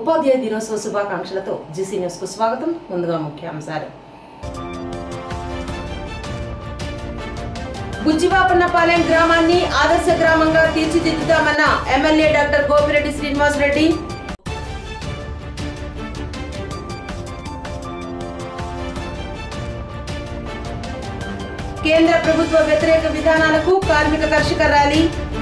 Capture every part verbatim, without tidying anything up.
ఉపాధ్యాయ దినోత్సవ శుభాకాంక్షలతో GC news కు స్వాగతం. ముందుగా ముఖ్యాంశాలు. బుజ్జివాపన్నపాలెం గ్రామాన్ని ఆదర్శ గ్రామంగా తీర్చిదిద్దుతామన్న ఎమ్మెల్యే డాక్టర్ గోపిరెడ్డి శ్రీనివాస్ రెడ్డి. కేంద్ర ప్రభుత్వ వ్యతిరేక విధానాలకు కార్మిక కర్షక ర్యాలీ.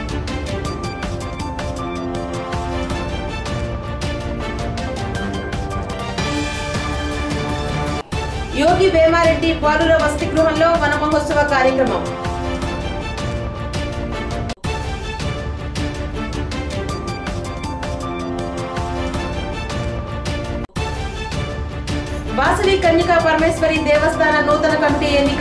యోగి వేమారెడ్డి బాలుర వసతి గృహంలో వన మహోత్సవ కార్యక్రమం. వాసవి కన్యకా పరమేశ్వరి దేవస్థాన నూతన కమిటీ ఎన్నిక.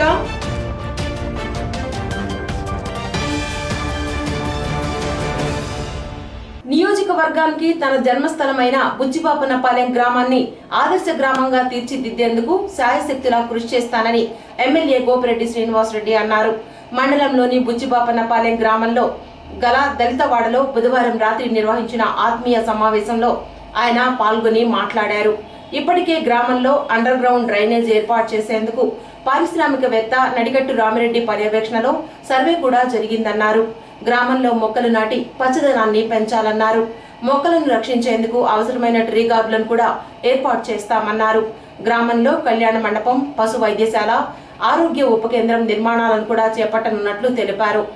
నియోజకవర్గానికి తన జన్మస్థలమైన బుజ్జివాపన్నపాలెం గ్రామాన్ని ఆదర్శ గ్రామంగా తీర్చిదిద్దేందుకు శాయశక్తులా కృషి చేస్తానని ఎమ్మెల్యే గోపిరెడ్డి శ్రీనివాస్ రెడ్డి అన్నారు. మండలంలోని బుజ్జివాపన్నపాలెం గ్రామంలో గల దళితవాడలో బుధవారం రాత్రి నిర్వహించిన ఆత్మీయ సమావేశంలో ఆయన పాల్గొని మాట్లాడారు. ఇప్పటికే గ్రామంలో అండర్ గ్రౌండ్ డ్రైనేజ్ ఏర్పాటు చేసేందుకు పారిశ్రామికవేత్త నడిగట్టు రామిరెడ్డి పర్యవేక్షణలో సర్వే కూడా జరిగిందన్నారు. గ్రామంలో మొక్కలు నాటి పచ్చదనాన్ని పెంచాలన్నారు. మొక్కలను రక్షించేందుకు అవసరమైన ట్రీ గార్డులను కూడా ఏర్పాటు చేస్తామన్నారు. గ్రామంలో కళ్యాణ మండపం, పశు వైద్యశాల, ఆరోగ్య ఉప కేంద్రం నిర్మాణాలను కూడా చేపట్టనున్నట్లు తెలిపారు.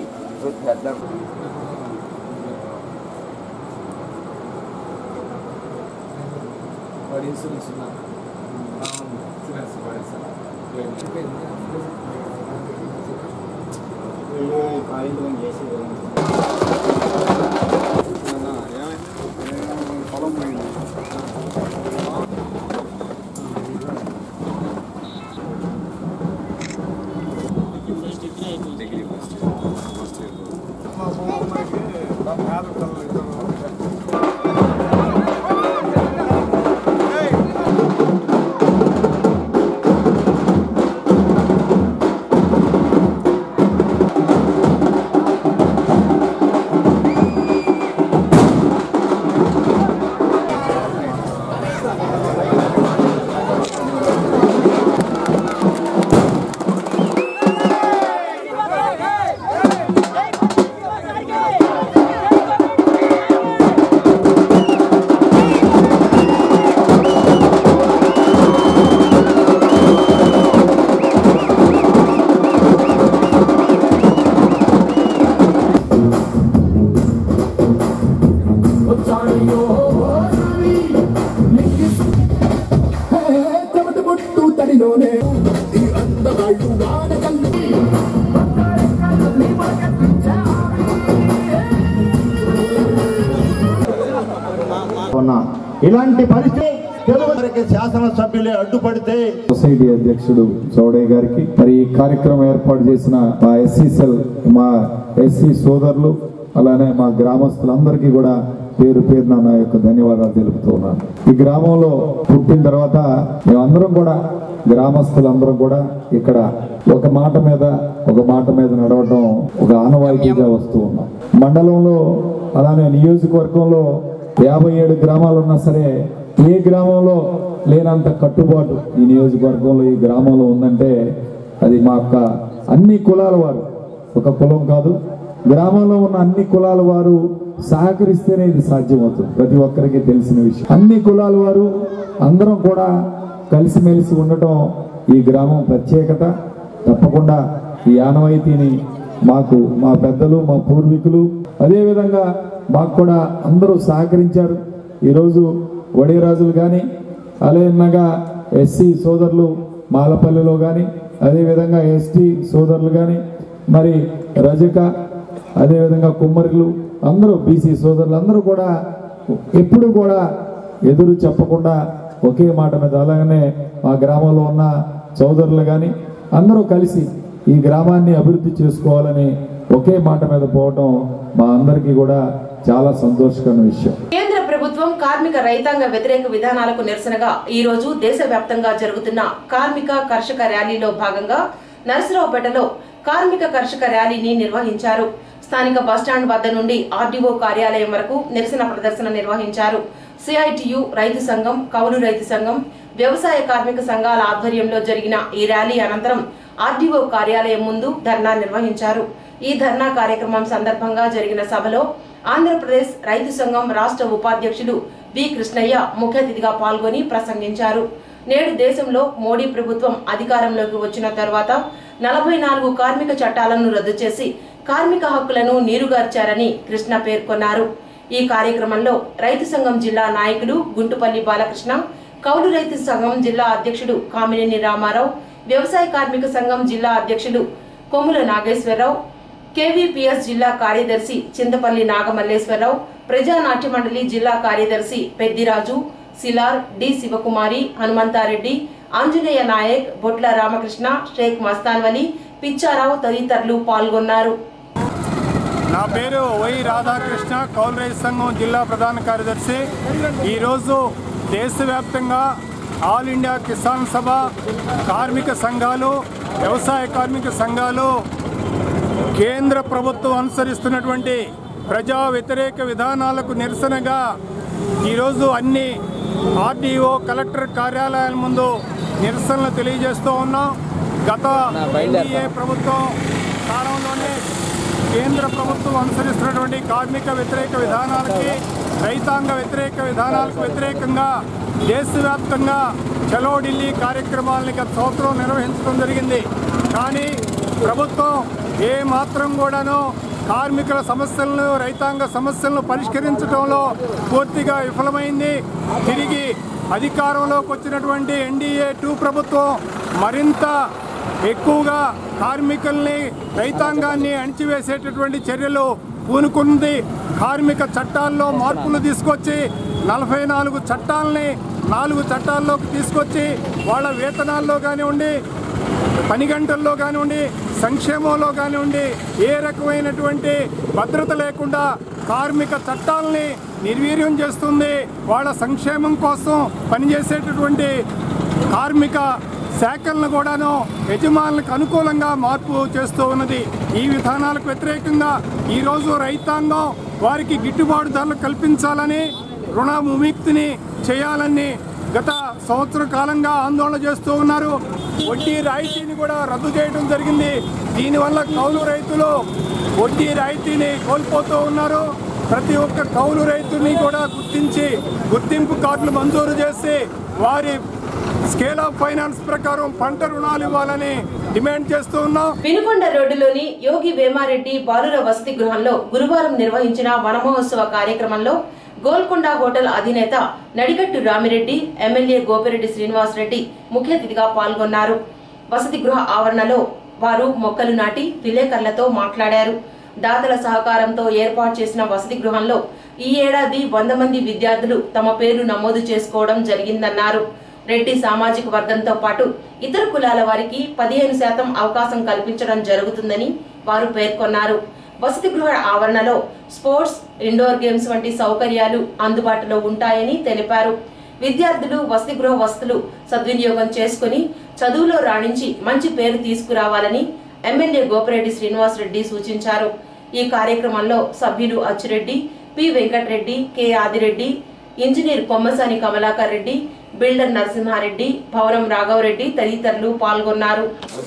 ఇలాంటి పరిస్థితి శాసనసభ్యులే అడ్డుపడితే సొసైటీ అధ్యక్షుడు చౌడయ్య గారికి, మరి ఈ కార్యక్రమం ఏర్పాటు చేసిన మా ఎస్సీ సెల్ మా ఎస్సీ సోదరులు అలానే మా గ్రామస్తులందరికీ కూడా పేరు పేరున నా యొక్క ధన్యవాదాలు తెలుపుతూ ఉన్నాను. ఈ గ్రామంలో పుట్టిన తర్వాత మేమందరం కూడా గ్రామస్తులందరం కూడా ఇక్కడ ఒక మాట మీద ఒక మాట మీద నడవడం ఒక ఆనవాయితీగా వస్తూ ఉన్నాం. మండలంలో అలానే నియోజకవర్గంలో యాభై ఏడు గ్రామాలు ఉన్నా సరే ఏ గ్రామంలో లేనంత కట్టుబాటు ఈ నియోజకవర్గంలో ఈ గ్రామంలో ఉందంటే అది మా యొక్క అన్ని కులాల వారు, ఒక కులం కాదు, గ్రామంలో ఉన్న అన్ని కులాల వారు సహకరిస్తేనే ఇది సాధ్యమవుతుంది. ప్రతి ఒక్కరికి తెలిసిన విషయం. అన్ని కులాల వారు అందరం కూడా కలిసిమెలిసి ఉండటం ఈ గ్రామం ప్రత్యేకత. తప్పకుండా ఈ ఆనవాయితీని మాకు మా పెద్దలు మా పూర్వీకులు అదేవిధంగా మాకు కూడా అందరూ సహకరించారు. ఈరోజు వడిరాజులు కానీ అలేనగా ఎస్సీ సోదరులు మాలపల్లిలో కానీ అదేవిధంగా ఎస్టీ సోదరులు కానీ మరి రజక అదేవిధంగా కుమ్మరులు అందరూ బీసీ సోదరులు అందరూ కూడా ఎప్పుడు కూడా ఎదురు చెప్పకుండా ఒకే మాట మీద అలాగనే మా గ్రామంలో ఉన్న సోదరులు కానీ అందరూ కలిసి ఈ గ్రామాన్ని అభివృద్ధి చేసుకోవాలని ఒకే మాట మీద పోవటం మా అందరికీ కూడా చాలా సంతోషకరమైన విషయం. కేంద్ర ప్రభుత్వం కార్మిక రైతాంగ వ్యతిరేక విధానాలకు నిరసనగా ఈ రోజు దేశవ్యాప్తంగా జరుగుతున్న కార్మిక కర్షక ర్యాలీలో భాగంగా నరసరావుపేటలో కార్మిక కర్షక ర్యాలీని నిర్వహించారు. స్థానిక బస్టాండ్ వద్ద నుండి ఆర్డీఓ కార్యాలయం వరకు నిరసన ప్రదర్శన నిర్వహించారు. సిఐటియు రైతు సంఘం, కౌలు రైతు సంఘం, వ్యవసాయ కార్మిక సంఘాల ఆధ్వర్యంలో జరిగిన ఈ ర్యాలీ అనంతరం ఆర్డీఓ కార్యాలయం ముందు ధర్నా నిర్వహించారు. ఈ ధర్నా కార్యక్రమం సందర్భంగా జరిగిన సభలో ఆంధ్రప్రదేశ్ రైతు సంఘం రాష్ట్ర ఉపాధ్యక్షులు వి కృష్ణయ్య ముఖ్య అతిథిగా పాల్గొని ప్రసంగించారు. నేడు దేశంలో మోడీ ప్రభుత్వం అధికారంలోకి వచ్చిన తర్వాత నలభై నాలుగు కార్మిక చట్టాలను రద్దు చేసి కార్మిక హక్కులను నీరుగార్చారని కృష్ణ పేర్కొన్నారు. ఈ కార్యక్రమంలో రైతు సంఘం జిల్లా నాయకులు గుంటుపల్లి బాలకృష్ణ, కౌలు రైతు సంఘం జిల్లా అధ్యక్షుడు కామినేని రామారావు, వ్యవసాయ కార్మిక సంఘం జిల్లా అధ్యక్షుడు కొమ్ముల నాగేశ్వరరావు, కేవీపీఎస్ జిల్లా కార్యదర్శి చింతపల్లి నాగమల్లేశ్వరరావు, ప్రజానాట్య మండలి జిల్లా కార్యదర్శి పెద్దిరాజు, సిలార్, డి శివకుమారి, హనుమంతారెడ్డి, ఆంజనేయ నాయక్, బొట్ల రామకృష్ణ, షేక్ మస్తాన్వలి, పిచ్చారావు తదితరులు పాల్గొన్నారు. నా పేరు వై రాధాకృష్ణ, కౌలు రైతు సంఘం జిల్లా ప్రధాన కార్యదర్శి. ఈరోజు దేశవ్యాప్తంగా ఆల్ ఇండియా కిసాన్ సభ, కార్మిక సంఘాలు, వ్యవసాయ కార్మిక సంఘాలు కేంద్ర ప్రభుత్వం అనుసరిస్తున్నటువంటి ప్రజా వ్యతిరేక విధానాలకు నిరసనగా ఈరోజు అన్ని ఆర్డీఓ, కలెక్టర్ కార్యాలయాల ముందు నిరసనలు తెలియజేస్తూ ఉన్నాం. గత ఎన్డీఏ ప్రభుత్వం కాలంలోనే కేంద్ర ప్రభుత్వం అనుసరిస్తున్నటువంటి కార్మిక వ్యతిరేక విధానాలకి, రైతాంగ వ్యతిరేక విధానాలకు వ్యతిరేకంగా దేశవ్యాప్తంగా చలో ఢిల్లీ కార్యక్రమాలని గత సంవత్సరం నిర్వహించడం జరిగింది. కానీ ప్రభుత్వం ఏ మాత్రం కూడాను కార్మికుల సమస్యలను, రైతాంగ సమస్యలను పరిష్కరించడంలో పూర్తిగా విఫలమైంది. తిరిగి అధికారంలోకి వచ్చినటువంటి ఎన్డీఏ టూ ప్రభుత్వం మరింత ఎక్కువగా కార్మికుల్ని, రైతాంగాన్ని అణిచివేసేటటువంటి చర్యలు పూనుకుంది. కార్మిక చట్టాల్లో మార్పులు తీసుకొచ్చి నలభై నాలుగు చట్టాలని నాలుగు చట్టాల్లోకి తీసుకొచ్చి వాళ్ళ వేతనాల్లో కానివ్వండి, పని గంటల్లో కానివ్వండి, సంక్షేమంలో కానివ్వండి, ఏ రకమైనటువంటి భద్రత లేకుండా కార్మిక చట్టాలని నిర్వీర్యం చేస్తుంది. వాళ్ళ సంక్షేమం కోసం పనిచేసేటటువంటి కార్మిక శాఖలను కూడాను యజమానులకు అనుకూలంగా మార్పు చేస్తూ ఉన్నది. ఈ విధానాలకు వ్యతిరేకంగా ఈరోజు రైతాంగం వారికి గిట్టుబాటు ధరలు కల్పించాలని, రుణ విముక్తిని చేయాలని గత సంవత్సర కాలంగా ఆందోళన చేస్తూ ఉన్నారు. వడ్డీ రాయితీని కూడా రద్దు చేయడం జరిగింది. దీనివల్ల కౌలు రైతులు వడ్డీ రాయితీని కోల్పోతూ ఉన్నారు. ప్రతి ఒక్క కౌలు రైతుని కూడా గుర్తించి గుర్తింపు కార్డులు మంజూరు చేసి వారి స్కేల్ ఆఫ్ ఫైనాన్స్ ప్రకారం పంట రుణాలు ఇవ్వాలని డిమాండ్ చేస్తూ ఉన్నాం. వినుకొండ రోడ్డులోని యోగి వేమారెడ్డి బాలుర వసతి గృహంలో గురువారం నిర్వహించిన వనమహోత్సవ కార్యక్రమంలో గోల్కొండ హోటల్ అధినేత నడిగట్టు రామిరెడ్డి, ఎమ్మెల్యే గోపిరెడ్డి శ్రీనివాసరెడ్డి ముఖ్య అతిథిగా పాల్గొన్నారు. వసతి గృహ ఆవరణలో వారు మొక్కలు నాటి విలేకరులతో మాట్లాడారు. దాతల సహకారంతో ఏర్పాటు చేసిన వసతి గృహంలో ఈ ఏడాది వంద మంది విద్యార్థులు తమ పేరు నమోదు చేసుకోవడం జరిగిందన్నారు. రెడ్డి సామాజిక వర్గంతో పాటు ఇతర కులాల వారికి పదిహేను శాతం అవకాశం కల్పించడం జరుగుతుందని వారు పేర్కొన్నారు. వసతి గృహ ఆవరణలో స్పోర్ట్స్, ఇండోర్ గేమ్స్ వంటి సౌకర్యాలు అందుబాటులో ఉంటాయని తెలిపారు. విద్యార్థులు వసతి గృహ వసతులు సద్వినియోగం చేసుకుని చదువులో రాణించి మంచి పేరు తీసుకురావాలని ఎమ్మెల్యే గోపిరెడ్డి శ్రీనివాసరెడ్డి సూచించారు. ఈ కార్యక్రమంలో సభ్యులు Achireddy, P Venkatareddy, K Adireddy, engineer Kommasani Kamalakar Reddy, builder Narasimhareddy, Bhavanam Raghavareddy తదితరులు పాల్గొన్నారు.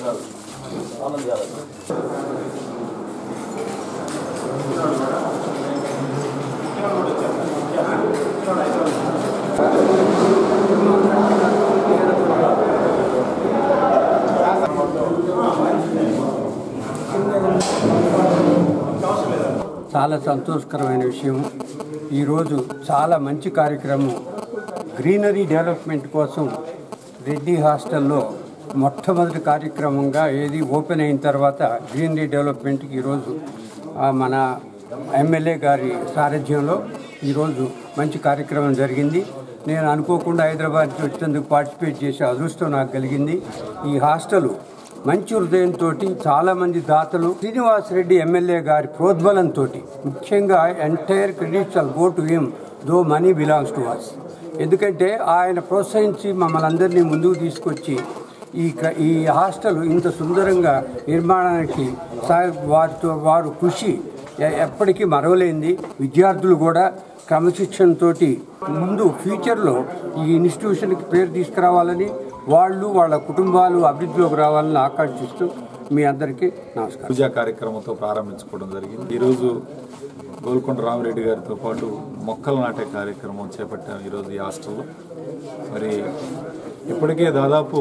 చాలా సంతోషకరమైన విషయం. ఈరోజు చాలా మంచి కార్యక్రమం. గ్రీనరీ డెవలప్మెంట్ కోసం రెడ్డి హాస్టల్లో మొట్టమొదటి కార్యక్రమంగా ఏది ఓపెన్ అయిన తర్వాత గ్రీనరీ డెవలప్మెంట్కి ఈరోజు మన ఎమ్మెల్యే గారి సారథ్యంలో ఈరోజు మంచి కార్యక్రమం జరిగింది. నేను అనుకోకుండా హైదరాబాద్ నుంచి వచ్చేందుకు పార్టిసిపేట్ చేసే అదృష్టం నాకు కలిగింది. ఈ హాస్టల్ మంచి హృదయంతో చాలామంది దాతలు, శ్రీనివాసరెడ్డి ఎమ్మెల్యే గారి ప్రోద్బలంతో, ముఖ్యంగా entire credits all go to him though money belongs to us. ఎందుకంటే ఆయన ప్రోత్సహించి మమ్మల్ని అందరినీ ముందుకు తీసుకొచ్చి ఈ ఈ హాస్టల్ ఇంత సుందరంగా నిర్మాణానికి వారితో వారు కృషి ఎప్పటికీ మరవలేంది. విద్యార్థులు కూడా క్రమశిక్షణతోటి ముందు ఫ్యూచర్లో ఈ ఇన్స్టిట్యూషన్కి పేరు తీసుకురావాలని, వాళ్ళు వాళ్ళ కుటుంబాలు అభివృద్ధిలోకి రావాలని ఆకాంక్షిస్తూ మీ అందరికీ నమస్కారం. పూజా కార్యక్రమంతో ప్రారంభించుకోవడం జరిగింది. ఈరోజు గోల్కొండ రామిరెడ్డి గారితో పాటు మొక్కలు నాటే కార్యక్రమం చేపట్టాం ఈరోజు ఈ హాస్టల్లో. మరి ఇప్పటికే దాదాపు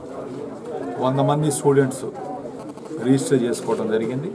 వంద మంది స్టూడెంట్స్ రిజిస్టర్ చేసుకోవడం జరిగింది.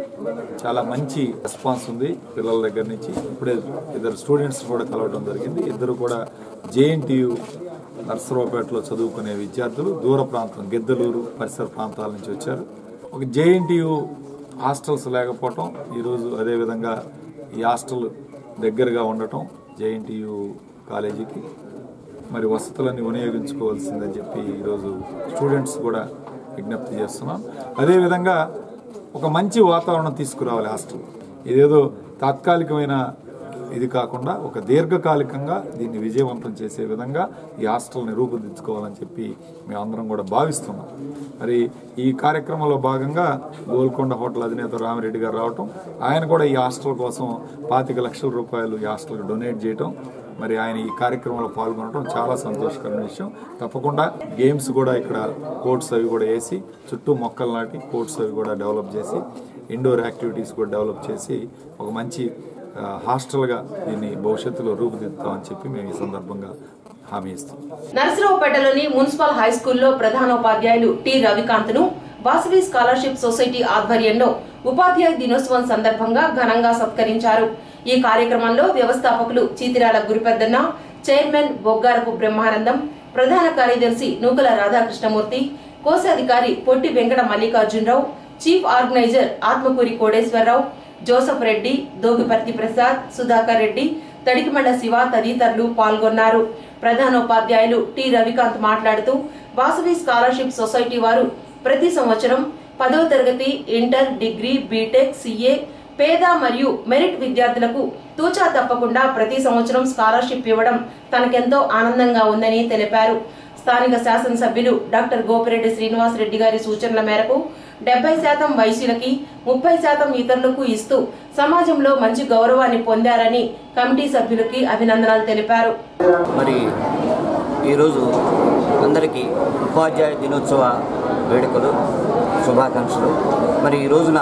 చాలా మంచి రెస్పాన్స్ ఉంది పిల్లల దగ్గర నుంచి. ఇప్పుడే ఇద్దరు స్టూడెంట్స్ కూడా కలవడం జరిగింది. ఇద్దరు కూడా జేఎన్టీయు నర్సరావుపేటలో చదువుకునే విద్యార్థులు, దూర ప్రాంతం గిద్దలూరు పరిసర ప్రాంతాల నుంచి వచ్చారు. ఒక జేఎన్టీయు హాస్టల్స్ లేకపోవటం, ఈరోజు అదేవిధంగా ఈ హాస్టల్ దగ్గరగా ఉండటం జేఎన్టీయు కాలేజీకి మరి వసతులన్నీ వినియోగించుకోవాల్సిందని చెప్పి ఈరోజు స్టూడెంట్స్ కూడా విజ్ఞప్తి చేస్తున్నాం. అదేవిధంగా ఒక మంచి వాతావరణం తీసుకురావాలి హాస్టల్. ఇదేదో తాత్కాలికమైన ఇది కాకుండా ఒక దీర్ఘకాలికంగా దీన్ని విజయవంతం చేసే విధంగా ఈ హాస్టల్ని రూపుదిద్దుకోవాలని చెప్పి మేమందరం కూడా భావిస్తున్నాం. మరి ఈ కార్యక్రమంలో భాగంగా గోల్కొండ హోటల్ అధినేత రామిరెడ్డి గారు రావటం, ఆయన కూడా ఈ హాస్టల్ కోసం పాతిక లక్షల రూపాయలు ఈ హాస్టల్కి డొనేట్ చేయటం, మరి ఆయన ఈ కార్యక్రమంలో పాల్గొనడం చాలా సంతోషకరమైన విషయం. తప్పకుండా గేమ్స్ కూడా ఇక్కడ కోర్ట్స్ అవి కూడా వేసి, చుట్టూ మొక్కలు నాటి కోర్ట్స్ అవి కూడా డెవలప్ చేసి, ఇండోర్ యాక్టివిటీస్ కూడా డెవలప్ చేసి ఒక మంచి హాస్టల్గా దీన్ని భవిష్యత్తులో రూపుదిద్దుతామని చెప్పి మేము ఈ సందర్భంగా హామీ ఇస్తాం. నర్సరావుపేటలోని మున్సిపల్ హై స్కూల్లో ప్రధానోపాధ్యాయులు టి రవికాంత్ను వాసవి స్కాలర్షిప్ సొసైటీ ఆధ్వర్యంలో ఉపాధ్యాయ దినోత్సవం సందర్భంగా ఘనంగా సత్కరించారు. ఈ కార్యక్రమంలో వ్యవస్థాపకులు చీతిరాల గురుపెద్దన్న, చైర్మన్ బొగ్గారపు బ్రహ్మానందం, ప్రధాన కార్యదర్శి నూకల రాధాకృష్ణమూర్తి, కోశాధికారి Potti Venkata Mallikarjunarao, chief organiser Atmakuri Kodeswararao, Joseph Reddy, Dogiparthi Prasad, Sudhakar Reddy, Tadikimanda Siva తదితరులు పాల్గొన్నారు. ప్రధానోపాధ్యాయులు టి రవికాంత్ మాట్లాడుతూ వాసవి స్కాలర్షిప్ సొసైటీ వారు ప్రతి సంవత్సరం పదవ తరగతి, ఇంటర్, డిగ్రీ, బీటెక్, సిఏ, పేద మరియు మెరిట్ విద్యార్థులకు తూచా తప్పకుండా ప్రతి సంవత్సరం స్కాలర్షిప్ ఇవ్వడం తనకెంతో ఆనందంగా ఉందని తెలిపారు. స్థానిక శాసనసభ్యులు డాక్టర్ గోపిరెడ్డి శ్రీనివాస్ రెడ్డి గారి సూచనల మేరకు డెబ్బై శాతం వైశ్యులకి, ముప్పై శాతం ఇతరులకు ఇస్తూ సమాజంలో మంచి గౌరవాన్ని పొందారని కమిటీ సభ్యులకి అభినందనలు తెలిపారు. మరి ఈరోజు అందరికీ ఉపాధ్యాయ దినోత్సవ వేడుకలు, శుభాకాంక్షలు. మరి ఈ రోజున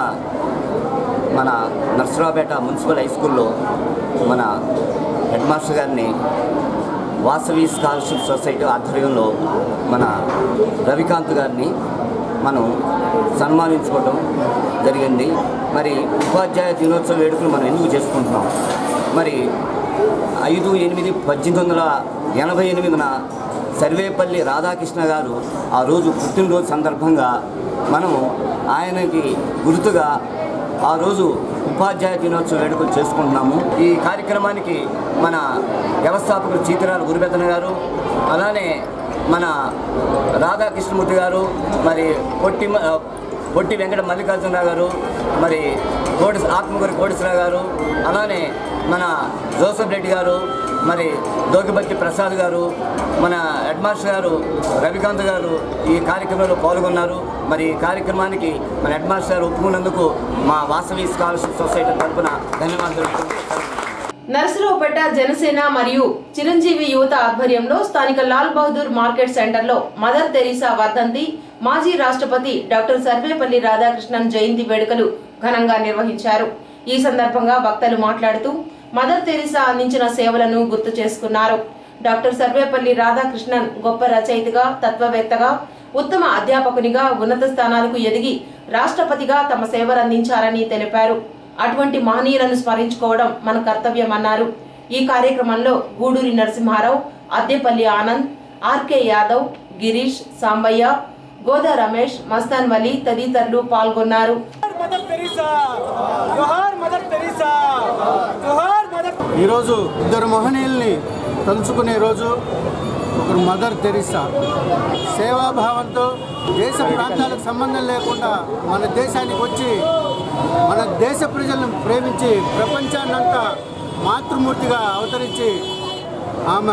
మన నర్సరావుపేట మున్సిపల్ హై స్కూల్లో మన హెడ్ మాస్టర్ గారిని వాసవి స్కాలర్షిప్ సొసైటీ ఆధ్వర్యంలో మన రవికాంత్ గారిని మనం సన్మానించుకోవడం జరిగింది. మరి ఉపాధ్యాయ దినోత్సవ వేడుకలు మనం ఎందుకు చేసుకుంటున్నాం? మరి ఐదు ఎనిమిది పద్దెనిమిది వందల ఎనభై ఎనిమిదిన సర్వేపల్లి రాధాకృష్ణ గారు ఆ రోజు పుట్టినరోజు సందర్భంగా మనం ఆయనకి గుర్తుగా ఆ రోజు ఉపాధ్యాయ దినోత్సవ వేడుకలు చేసుకుంటున్నాము. ఈ కార్యక్రమానికి మన వ్యవస్థాపకులు చీతిరాల గురుపెద్దన గారు, అలానే మన రాధాకృష్ణమూర్తి గారు, మరి పొట్టి పొట్టి వెంకట మల్లికార్జునరావు గారు, మరి కోడి ఆత్మకూరి కోడేశ్వరరావు గారు, అలానే మన జోసఫ్ రెడ్డి గారు, మరి దోగిపర్తి ప్రసాద్ గారు, మన హెడ్ మాస్టర్ గారు రవికాంత్ గారు ఈ కార్యక్రమంలో పాల్గొన్నారు. మరి ఈ కార్యక్రమానికి మన హెడ్ మాస్టర్ గారు ఒప్పుకున్నందుకు మా వాసవి స్కాలర్షిప్ సొసైటీ తరఫున ధన్యవాదాలు. నర్సరావుపేట జనసేన మరియు చిరంజీవి యువత ఆధ్వర్యంలో స్థానిక లాల్ బహదూర్ మార్కెట్ సెంటర్లో మదర్ తెరీసా వర్ధంతి, మాజీ రాష్ట్రపతి డాక్టర్ సర్వేపల్లి రాధాకృష్ణన్ జయంతి వేడుకలు ఘనంగా నిర్వహించారు. ఈ సందర్భంగా వక్తలు మాట్లాడుతూ మదర్ తెరీసా అందించిన సేవలను గుర్తు చేసుకున్నారు. డాక్టర్ సర్వేపల్లి రాధాకృష్ణన్ గొప్ప రచయితగా, తత్వవేత్తగా, ఉత్తమ అధ్యాపకునిగా ఉన్నత స్థానాలకు ఎదిగి రాష్ట్రపతిగా తమ సేవలు అందించారని తెలిపారు. అటువంటి మహనీయులను స్మరించుకోవడం మన కర్తవ్యమన్నారు. ఈ కార్యక్రమంలో గూడూరి నరసింహారావు, అద్దెపల్లి ఆనంద్, ఆర్కే యాదవ్, గిరీష్, సాంబయ్య, గోదా రమేష్, మస్తాన్ వలి తదితరులు పాల్గొన్నారు. ఈరోజు ఇద్దరు మహనీయుల్ని తలుచుకునే రోజు. ఒకరు మదర్ తెరీసా, సేవాభావంతో దేశ ప్రాంతాలకు సంబంధం లేకుండా మన దేశానికి వచ్చి మన దేశ ప్రజలను ప్రేమించి ప్రపంచాన్నంతా మాతృమూర్తిగా అవతరించి ఆమె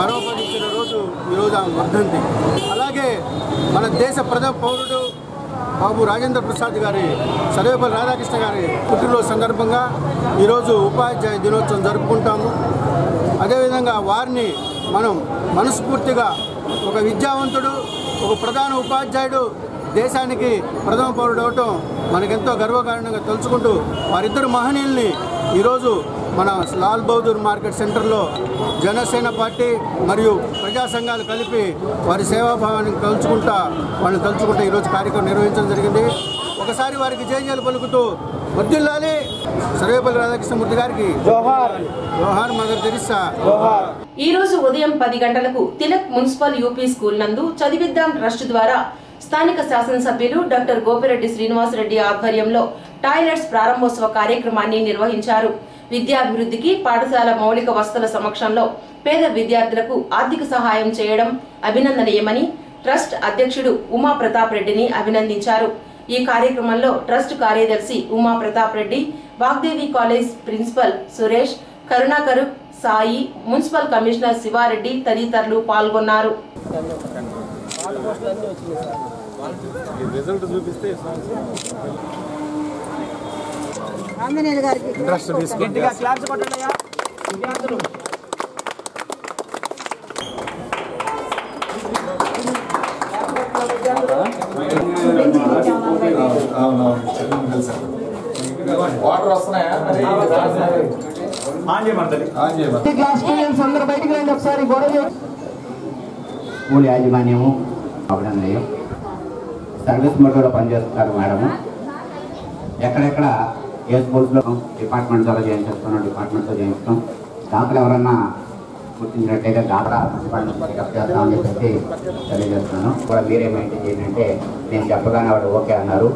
పరోపరించిన రోజు ఈరోజు ఆమె వర్ధంతి. అలాగే మన దేశ ప్రథమ పౌరుడు బాబు రాజేంద్ర ప్రసాద్ గారి సర్వేపల్లి రాధాకృష్ణ గారి పుట్టినరోజు సందర్భంగా ఈరోజు ఉపాధ్యాయ దినోత్సవం జరుపుకుంటాము. అదేవిధంగా వారిని మనం మనస్ఫూర్తిగా ఒక విద్యావంతుడు, ఒక ప్రధాన ఉపాధ్యాయుడు, దేశానికి ప్రథమ పౌరుడు అవటం మనకెంతో గర్వకారణంగా తలుచుకుంటూ వారిద్దరు మహనీయుల్ని ఈరోజు మన లాల్ బహదూర్ మార్కెట్ సెంటర్లో జనసేన పార్టీ మరియు ప్రజా సంఘాలు కలిపి వారి సేవాభావాన్ని తలుచుకుంటా వాళ్ళని తలుచుకుంటా ఈరోజు కార్యక్రమం నిర్వహించడం జరిగింది. ఒకసారి వారికి జయజయలు పలుకుతూ వర్ధిల్లాలి సర్వేపల్లి రాధాకృష్ణమూర్తి గారికి జోహార్, జోహార్ మదర్ తెరిసా జోహార్. ఈ రోజు ఉదయం పది గంటలకు తిలక్ మున్సిపల్ యూపీ స్కూల్ నందు చదివిద్దాం ట్రస్ట్ ద్వారా స్థానిక శాసనసభ్యులు డాక్టర్ గోపిరెడ్డి శ్రీనివాసరెడ్డి ఆధ్వర్యంలో టాయిలెట్స్ ప్రారంభోత్సవ కార్యక్రమాన్ని నిర్వహించారు. విద్యాభివృద్ధికి పాఠశాల మౌలిక వసతుల సమక్షంలో పేద విద్యార్థులకు ఆర్థిక సహాయం చేయడం అభినందనీయమని ట్రస్ట్ అధ్యక్షుడు ఉమా ప్రతాప్ రెడ్డిని అభినందించారు. ఈ కార్యక్రమంలో ట్రస్ట్ కార్యదర్శి Uma Pratap Reddy, Vagdevi college principal Suresh, Karunakar, Sai, municipal commissioner Sivareddy తదితరులు పాల్గొన్నారు. ఆంజనేయులు గారికి గట్టిగా క్లాప్స్ కొట్టండియా. వాటర్ వస్తున్నాయా? అందరూ బయటికి రండి ఒకసారి. గొడవ స్కూల్ యాజమాన్యము అభినందనీయం. సర్వీస్ మోడ్లో పనిచేస్తున్నారు మేడము. ఎక్కడెక్కడ ఏ స్కూల్స్లో డిపార్ట్మెంట్ ద్వారా చేయించేస్తున్నాం, డిపార్ట్మెంట్తో చేయించడం, దాంట్లో ఎవరన్నా గుర్తించినట్టయితే దాంట్లో డిపార్ట్మెంట్ పికప్ చేస్తామని చెప్పేసి తెలియజేస్తున్నాను. కూడా మీరే మెయింటైన్ చేయండి అంటే నేను చెప్పగానే వాడు ఓకే అన్నారు.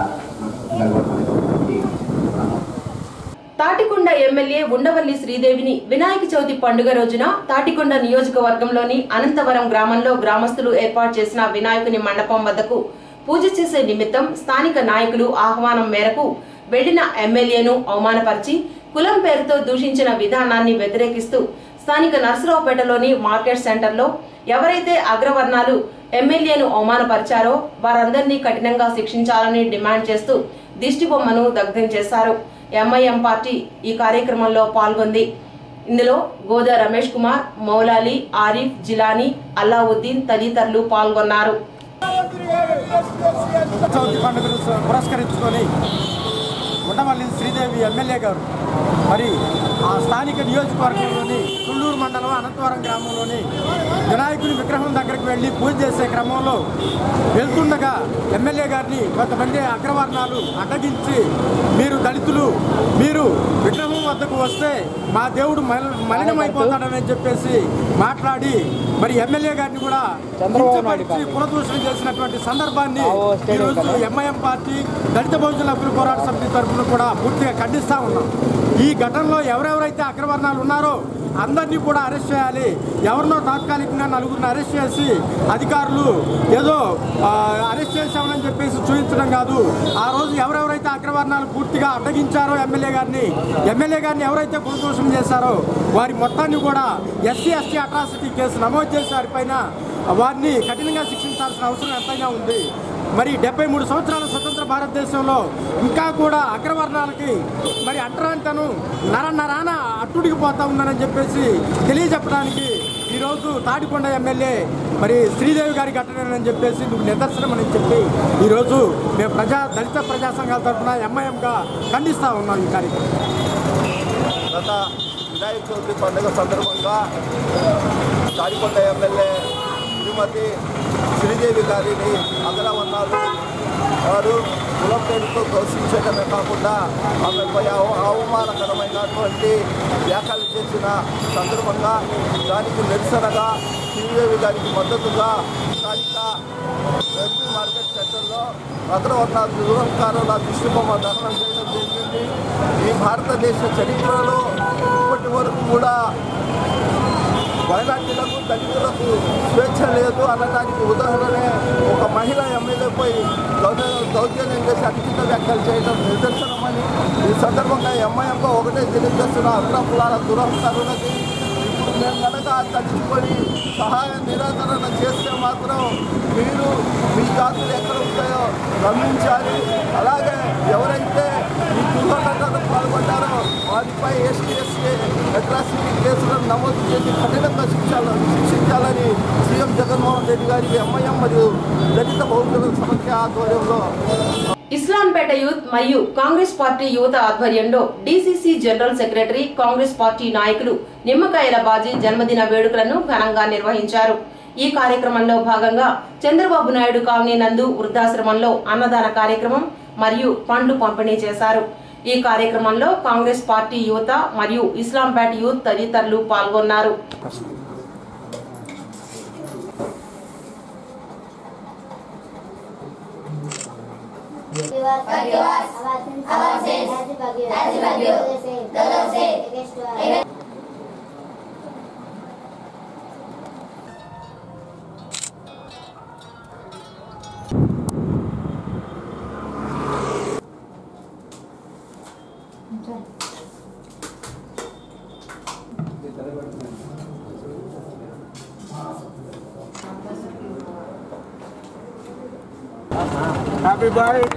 తాటికొండ ఎమ్మెల్యే ఉండవల్లి శ్రీదేవిని వినాయక చవితి పండుగ రోజున తాటికొండ నియోజకవర్గంలోని అనంతవరం గ్రామంలో గ్రామస్తులు ఏర్పాటు చేసిన వినాయకుని మండపం వద్దకు పూజ చేసే నిమిత్తం స్థానిక నాయకులు ఆహ్వానం మేరకు వెళ్లిన ఎమ్మెల్యేను అవమానపరిచి కులం పేరుతో దూషించిన విధానాన్ని వ్యతిరేకిస్తూ స్థానిక నర్సరావుపేటలోని మార్కెట్ సెంటర్లో ఎవరైతే అగ్రవర్ణాలు ఎమ్మెల్యేను అవమానపరిచారో వారందరినీ కఠినంగా శిక్షించాలని డిమాండ్ చేస్తూ దిష్టిబొమ్మను దగ్ధం చేశారు. ఎంఐఎం పార్టీ ఈ కార్యక్రమంలో పాల్గొంది. ఇందులో గోదా రమేష్ కుమార్, మౌలాలి, ఆరిఫ్, జిలానీ, అల్లావుద్దీన్ తదితరులు పాల్గొన్నారు. పండుగను పురస్కరించుకొని ఉండవల్లి శ్రీదేవి ఎమ్మెల్యే గారు మరి ఆ స్థానిక నియోజకవర్గంలోని తుళ్ళూరు మండలం అనంతవరం గ్రామంలోని వినాయకుని విగ్రహం దగ్గరికి వెళ్ళి పూజ చేసే క్రమంలో వెళ్తుండగా ఎమ్మెల్యే గారిని కొంతమంది అగ్రవర్ణాలు అడ్డగించి మీరు దళితులు, మీరు విగ్రహం వద్దకు వస్తే మా దేవుడు మల మలినమైపోతాడని చెప్పేసి మాట్లాడి మరి ఎమ్మెల్యే గారిని కూడా పునదూషణ చేసినటువంటి సందర్భాన్ని ఈరోజు ఎంఐఎం పార్టీ దళిత బహుజన హక్కుల పోరాట సమితి తరఫున కూడా పూర్తిగా ఖండిస్తూ ఉన్నాం. ఈ ఘటనలో ఎవరెవరైతే అగ్రవర్ణాలు ఉన్నారో అందరినీ కూడా అరెస్ట్ చేయాలి. ఎవరినో తాత్కాలికంగా నలుగురిని అరెస్ట్ చేసి అధికారులు ఏదో అరెస్ట్ చేశామని చెప్పేసి చూపించడం కాదు. ఆ రోజు ఎవరెవరైతే అగ్రవర్ణాలు పూర్తిగా అడ్డగించారో ఎమ్మెల్యే గారిని ఎమ్మెల్యే గారిని ఎవరైతే కులదోషం చేశారో వారి మొత్తాన్ని కూడా ఎస్సీ ఎస్టీ అట్రాసిటీ కేసు నమోదు చేసి వారిపైన వారిని కఠినంగా శిక్షించాల్సిన అవసరం ఎంతైనా ఉంది. మరి డెబ్బై మూడు సంవత్సరాల స్వతంత్ర భారతదేశంలో ఇంకా కూడా అగ్రవర్ణాలకి మరి అంటరానితనం నర నరాన అట్టుడికి పోతా ఉందని చెప్పేసి తెలియజెప్పడానికి ఈరోజు తాటికొండ ఎమ్మెల్యే మరి శ్రీదేవి గారి ఘటనని చెప్పేసి నువ్వు నిదర్శనం అని చెప్పి ఈరోజు మేము ప్రజా దళిత ప్రజా సంఘాల తరఫున ఎంఐఎంగా ఖండిస్తూ ఉన్నాం ఈ కార్యక్రమం. గత వినాయక చవితి పండుగ సందర్భంగా తాటికొండ ఎమ్మెల్యే శ్రీమతి శ్రీదేవి గారిని అగ్రవర్ణాలు వారు కులం పేరుతో దోషించడమే కాకుండా ఆమెపై అవమానకరమైనటువంటి వ్యాఖ్యలు చేసిన సందర్భంగా దానికి నిరసనగా శ్రీదేవి గారికి మద్దతుగా స్థానిక ఎస్పీ మార్కెట్ సెంటర్లో అగ్రవర్ణాల దురహంకారుల దిష్టిబొమ్మ దహనం చేయడం జరిగింది. ఈ భారతదేశ చరిత్రలో ఇప్పటి వరకు కూడా మైనార్టీలకు దళితులకు స్వేచ్ఛ లేదు అనడానికి ఉదాహరణే ఒక మహిళ ఎమ్మెల్యేపై దౌర్జన్యం చేసి అధిక వ్యాఖ్యలు చేయడం నిదర్శనమని ఈ సందర్భంగా ఎంఐఎంగా ఒకటే తెలియజేస్తున్న అగ్రకులాల దురహంకారులకి ఇప్పుడు మేము కనుక తగ్గిపోయి సహాయ నిరాకరణ చేస్తే మాత్రం మీరు మీ జాతులు ఎక్కడ ఉంటాయో గమనించాలి. అలాగే ఎవరైతే ఈ దుర్ఘటనలో పాల్గొంటారో వారిపై ఎస్సీ ఎస్టీ అట్రాసిటీ కేసులను నమోదు చేసి కఠినంగా శిక్షాలను శిక్షించాలని సీఎం జగన్మోహన్ రెడ్డి గారికి ఎంఐఎం మరియు దళిత బహుజన సమైక్య ఆధ్వర్యంలో ఇస్లాంపేట యూత్ మరియు కాంగ్రెస్ పార్టీ యువత ఆధ్వర్యంలో DCC general secretary Congress party నాయకులు నిమ్మకాయల బాజీ జన్మదిన వేడుకలను ఘనంగా నిర్వహించారు. ఈ కార్యక్రమంలో భాగంగా చంద్రబాబు నాయుడు కాలనీ నందు వృద్ధాశ్రమంలో అన్నదాన కార్యక్రమం మరియు పండ్లు పంపిణీ చేశారు. ఈ కార్యక్రమంలో కాంగ్రెస్ పార్టీ యువత మరియు ఇస్లాంపేట యూత్ తదితరులు పాల్గొన్నారు. హ్యాపీ బర్త్డే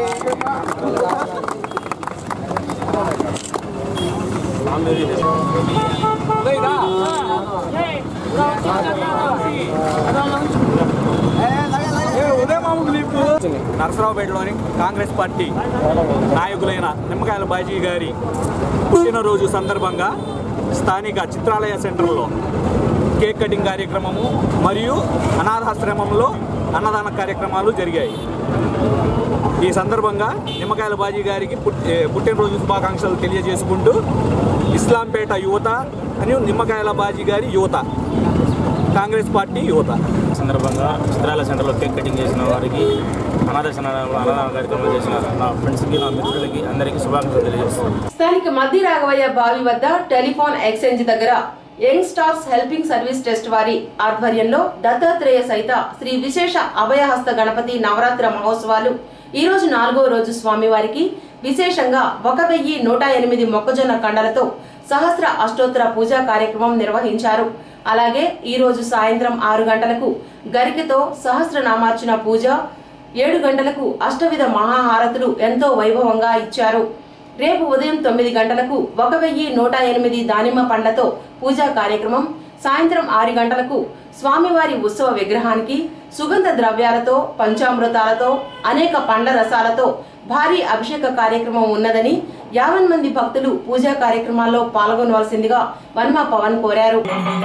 నరసరావుపేటలోని కాంగ్రెస్ పార్టీ నాయకులైన నిమ్మకాయల బాజీ గారి పుట్టినరోజు సందర్భంగా స్థానిక చిత్రాలయ సెంటర్లో కేక్ కటింగ్ కార్యక్రమము మరియు అనాథాశ్రమంలో అన్నదాన కార్యక్రమాలు జరిగాయి. ఈ సందర్భంగా నిమ్మకాయల బాజీ గారికి పుట్టినరోజు శుభాకాంక్షలు తెలియజేసుకుంటూ ఇస్లాంపేట యువత అని నిమ్మకాయల బాజీ గారి యువత కాంగ్రెస్ పార్టీ యువత సందర్భంగా చిత్రాల సెంటర్లో కేక్ కటింగ్ చేసిన వారికి అనాథాశ్రమ అన్నదాన కార్యక్రమం చేసిన నా ఫ్రెండ్స్కి నా మిత్రులకి అందరికీ శుభాకాంక్షలు తెలియజేస్తున్నాను. స్థానిక మధ్య రాఘవయ్య బావి వద్ద టెలిఫోన్ ఎక్స్చేంజ్ దగ్గర young stars helping service trust వారి ఆధ్వర్యంలో దత్తాత్రేయ సహిత శ్రీ విశేష అభయహస్త గణపతి నవరాత్రి మహోత్సవాలు ఈ రోజు నాలుగో రోజు స్వామివారికి విశేషంగా ఒక వెయ్యి నూట ఎనిమిది మొక్కజొన్న కండలతో సహస్ర అష్టోత్తర పూజా కార్యక్రమం నిర్వహించారు. అలాగే ఈ రోజు సాయంత్రం ఆరు గంటలకు గరికతో సహస్రనామార్చన పూజ, ఏడు గంటలకు అష్టవిధ మహాహారతులు ఎంతో వైభవంగా ఇచ్చారు. రేపు ఉదయం తొమ్మిది గంటలకు ఒక వెయ్యి నూట ఎనిమిది దానిమ్మ పండ్లతో పూజా కార్యక్రమం, సాయంత్రం ఆరు గంటలకు స్వామివారి ఉత్సవ విగ్రహానికి సుగంధ ద్రవ్యాలతో పంచామృతాలతో అనేక పండ్ల రసాలతో భారీ అభిషేక కార్యక్రమం ఉన్నదని యావన్ మంది భక్తులు పూజా కార్యక్రమాల్లో పాల్గొనవలసిందిగా వర్మ పవన్ కోరారు.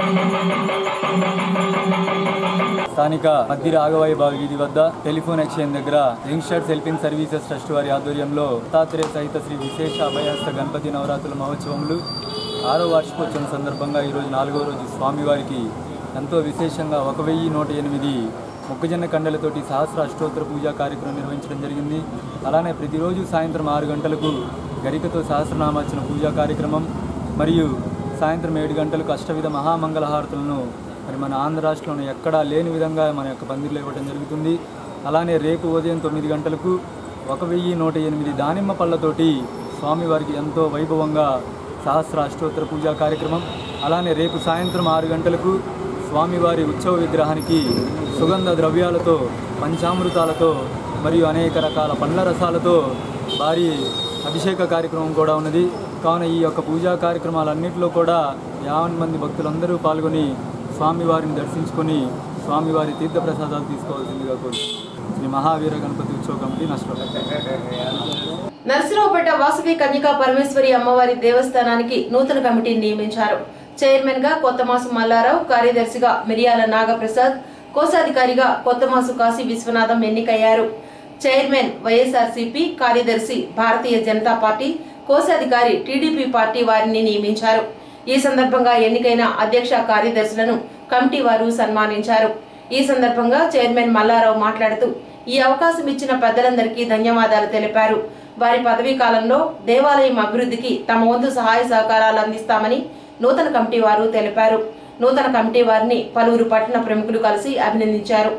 స్థానిక మధ్య రాఘవయ్య బావి వీధి వద్ద టెలిఫోన్ ఎక్స్చేంజ్ దగ్గర యంగ్స్టర్స్ హెల్పింగ్ సర్వీసెస్ ట్రస్ట్ వారి ఆధ్వర్యంలో దత్తాత్రేయ సహిత శ్రీ విశేష అభయహస్త గణపతి నవరాత్రుల మహోత్సవములు ఆరో వార్షికోత్సవం సందర్భంగా ఈరోజు నాలుగో రోజు స్వామివారికి ఎంతో విశేషంగా ఒక వెయ్యి నూట ఎనిమిది మొక్కజొన్న కండలతోటి సహస్ర అష్టోత్తర పూజా కార్యక్రమం నిర్వహించడం జరిగింది. అలానే ప్రతిరోజు సాయంత్రం ఆరు గంటలకు గరికతో సహస్రనామార్చన పూజా కార్యక్రమం మరియు సాయంత్రం ఏడు గంటలకు అష్టవిధ మహామంగళహారతులను మరి మన ఆంధ్ర రాష్ట్రంలో ఎక్కడా లేని విధంగా మన యొక్క పందిర్లు ఇవ్వడం జరుగుతుంది. అలానే రేపు ఉదయం తొమ్మిది గంటలకు ఒక వెయ్యి నూట ఎనిమిది దానిమ్మ పళ్ళతోటి స్వామివారికి ఎంతో వైభవంగా సహస్ర అష్టోత్తర పూజా కార్యక్రమం. అలానే రేపు సాయంత్రం ఆరు గంటలకు స్వామివారి ఉత్సవ విగ్రహానికి సుగంధ ద్రవ్యాలతో పంచామృతాలతో మరియు అనేక రకాల పండ్ల రసాలతో భారీ అభిషేక కార్యక్రమం కూడా ఉన్నది. కావున ఈ యొక్క పూజా కార్యక్రమాలన్నింటిలో కూడా యావన్ మంది భక్తులందరూ పాల్గొని స్వామివారిని దర్శించుకొని స్వామివారి తీర్థప్రసాదాలు తీసుకోవాల్సిందిగా కోరుతున్నాను. శ్రీ మహావీర గణపతి ఉత్సవ కమిటీ నష్టపడ్డారు. నర్సరావుపేట వాసవి కన్యకా పరమేశ్వరి అమ్మవారి దేవస్థానానికి నూతన కమిటీని నియమించారు. చైర్మన్ గా కొత్తమాసు మల్లారావు, కార్యదర్శిగా మిరియాల నాగప్రసాద్, కోశాధికారిగా కొత్తమాసు కాశీ విశ్వనాథం ఎన్నికయ్యారు. చైర్మన్ వైఎస్ఆర్సీపీ, కార్యదర్శి భారతీయ జనతా పార్టీ, కోశాధికారి టీడీపీ పార్టీ వారిని నియమించారు. ఈ సందర్భంగా ఎన్నికైన అధ్యక్ష కార్యదర్శులను కమిటీ వారు సన్మానించారు. ఈ సందర్భంగా చైర్మన్ మల్లారావు మాట్లాడుతూ ఈ అవకాశం ఇచ్చిన పెద్దలందరికీ ధన్యవాదాలు తెలిపారు. వారి పదవీ కాలంలో దేవాలయం అభివృద్ధికి తమ వంతు సహాయ సహకారాలు అందిస్తామని నూతన కమిటీ వారు తెలిపారు. నూతన కమిటీ వారిని పలువురు పట్టణ ప్రముఖులు కలిసి అభినందించారు.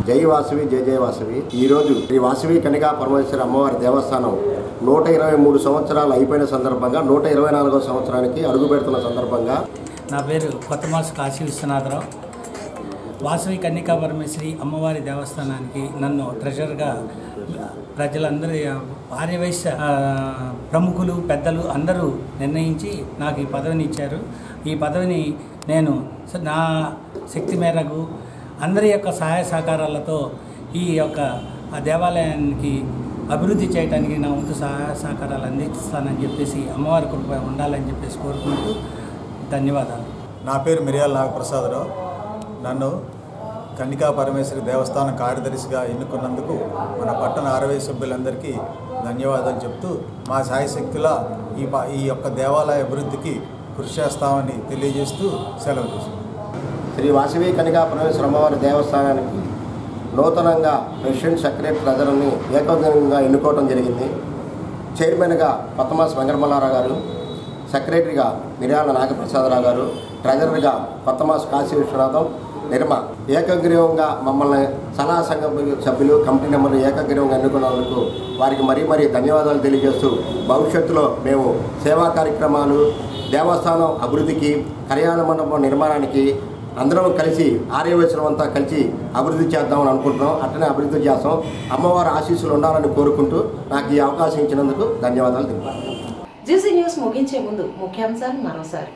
జై వాసవి జయ జయ వాసవి. ఈరోజు శ్రీ వాసవి కన్యకా పరమేశ్వరి అమ్మవారి దేవస్థానం నూట ఇరవై మూడు సంవత్సరాలు అయిపోయిన సందర్భంగా నూట ఇరవై నాలుగో సంవత్సరానికి అడుగు పెడుతున్న సందర్భంగా నా పేరు కొత్తమాసు కాశీ విశ్వనాథరావు. వాసవి కన్యకా పరమేశ్వరి అమ్మవారి దేవస్థానానికి నన్ను ట్రెజరర్గా ప్రజలందరూ ఆర్యవైశ్య ప్రముఖులు పెద్దలు అందరూ నిర్ణయించి నాకు ఈ పదవిని ఇచ్చారు. ఈ పదవిని నేను నా శక్తి మేరకు అందరి యొక్క సహాయ సహకారాలతో ఈ యొక్క దేవాలయానికి అభివృద్ధి చేయడానికి నా వంతు సహాయ సహకారాలు అందిస్తానని చెప్పేసి అమ్మవారి కృప ఉండాలని చెప్పేసి కోరుకుంటూ ధన్యవాదాలు. నా పేరు మిరియాల నాగప్రసాదరావు. నన్ను కన్యకా పరమేశ్వరి దేవస్థానం కార్యదర్శిగా ఎన్నుకున్నందుకు మన పట్టణ ఆర్వై సభ్యులందరికీ ధన్యవాదాలు చెప్తూ మా సాయశక్తుల ఈ ఈ యొక్క దేవాలయ అభివృద్ధికి కృషి చేస్తామని తెలియజేస్తూ సెలవు తీసుకుంటాం. శ్రీ వాసవి కన్యకా పరమేశ్వరి అమ్మవారి దేవస్థానానికి నూతనంగా ప్రెసిడెంట్ సెక్రటరీ ట్రెజరర్ని ఏకగ్రీవంగా ఎన్నుకోవడం జరిగింది. చైర్మన్గా కొత్తమాస్ వెంకటమల్లారావు గారు, సెక్రటరీగా మిర్యాల నాగప్రసాదరావు గారు, ట్రెజరర్గా కొత్తమాస్ కాశీ విశ్వనాథం, నిర్మ ఏకగ్రీవంగా మమ్మల్ని సలహా సంఘ సభ్యులు కమిటీ నెంబర్లు ఏకగ్రీవంగా ఎన్నుకున్నందుకు వారికి మరీ మరీ ధన్యవాదాలు తెలియజేస్తూ భవిష్యత్తులో మేము సేవా కార్యక్రమాలు, దేవస్థానం అభివృద్ధికి, కళ్యాణ మండపం నిర్మాణానికి అందరం కలిసి ఆర్యవైశ్యం అంతా కలిసి అభివృద్ధి చేద్దామని అనుకుంటున్నాం. అట్లనే అభివృద్ధి చేస్తాం. అమ్మవారి ఆశీస్సులు ఉండాలని కోరుకుంటూ నాకు ఈ అవకాశం ఇచ్చినందుకు ధన్యవాదాలు తెలిపారు. జీసీ న్యూస్ ముగించే ముందు ముఖ్యాంశాలు మరోసారి.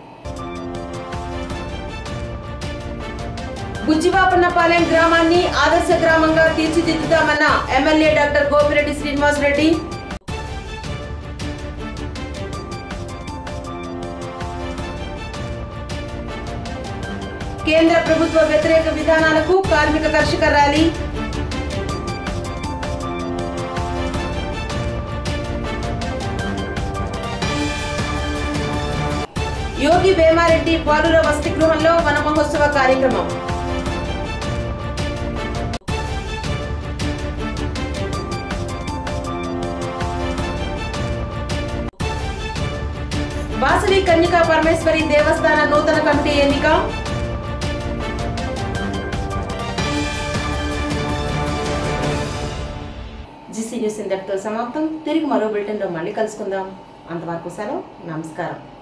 బుచ్చివాపన్నపాలెం గ్రామాన్ని ఆదర్శ గ్రామంగా తీర్చిదిద్దుతామన్న ఎమ్మెల్యే డాక్టర్ గోపిరెడ్డి శ్రీనివాస్ రెడ్డి. కేంద్ర ప్రభుత్వ వ్యతిరేక విధానాలకు కార్మిక కర్షక ర్యాలీ. యోగి వేమారెడ్డి బాలుర వసతి గృహంలో వన మహోత్సవ కార్యక్రమం. వాసవి కన్యకా పరమేశ్వరి దేవస్థాన నూతన కమిటీ ఎన్నిక. జీసీ న్యూస్ ఇంతటితో సమాప్తం. తిరిగి మరో బులెటిన్లో మళ్ళీ కలుసుకుందాం. అంతవరకు సెలవు. నమస్కారం.